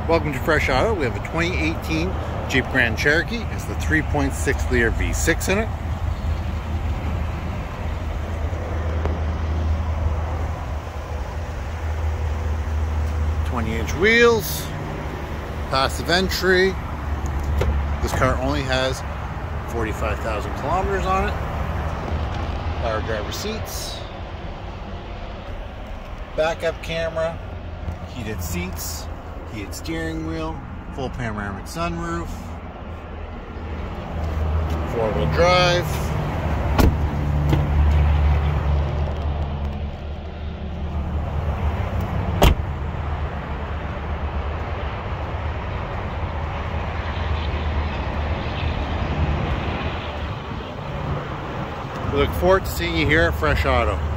Welcome to Fresh Auto. We have a 2018 Jeep Grand Cherokee. It's the 3.6 liter V6 in it. "20" wheels, passive entry. This car only has 45,000 kilometers on it. Power driver seats, backup camera, heated seats, heated steering wheel, full panoramic sunroof, 4-wheel drive. We look forward to seeing you here at Fresh Auto.